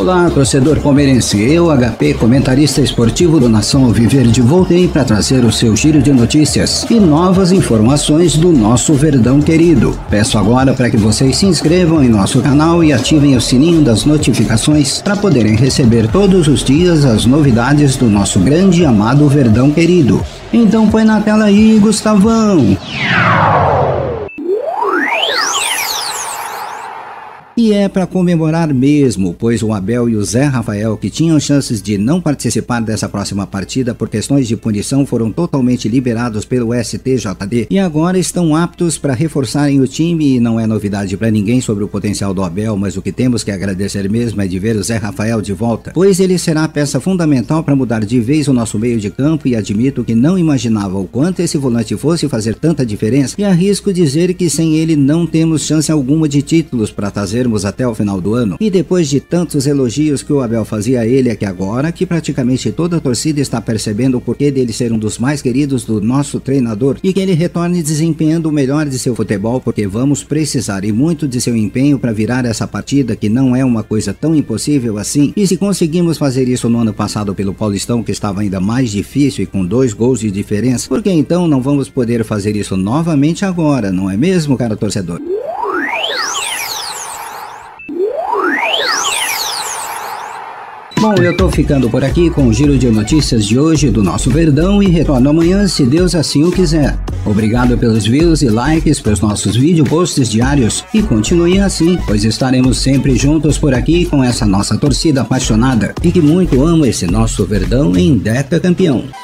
Olá, torcedor palmeirense, eu, HP, comentarista esportivo do Nação Alviverde, voltei para trazer o seu giro de notícias e novas informações do nosso Verdão querido. Peço agora para que vocês se inscrevam em nosso canal e ativem o sininho das notificações para poderem receber todos os dias as novidades do nosso grande e amado Verdão querido. Então põe na tela aí, Gustavão! E é para comemorar mesmo, pois o Abel e o Zé Rafael, que tinham chances de não participar dessa próxima partida por questões de punição, foram totalmente liberados pelo STJD e agora estão aptos para reforçarem o time. E não é novidade para ninguém sobre o potencial do Abel, mas o que temos que agradecer mesmo é de ver o Zé Rafael de volta, pois ele será a peça fundamental para mudar de vez o nosso meio de campo, e admito que não imaginava o quanto esse volante fosse fazer tanta diferença, e arrisco dizer que sem ele não temos chance alguma de títulos para trazer até o final do ano. E depois de tantos elogios que o Abel fazia a ele, é que agora que praticamente toda a torcida está percebendo o porquê dele ser um dos mais queridos do nosso treinador, e que ele retorne desempenhando o melhor de seu futebol, porque vamos precisar e muito de seu empenho para virar essa partida, que não é uma coisa tão impossível assim. E se conseguimos fazer isso no ano passado pelo Paulistão, que estava ainda mais difícil e com 2 gols de diferença, por que então não vamos poder fazer isso novamente agora, não é mesmo, cara torcedor? Bom, eu tô ficando por aqui com o giro de notícias de hoje do nosso Verdão e retorno amanhã, se Deus assim o quiser. Obrigado pelos views e likes pelos nossos vídeo posts diários e continuem assim, pois estaremos sempre juntos por aqui com essa nossa torcida apaixonada e que muito ama esse nosso Verdão em Deca campeão.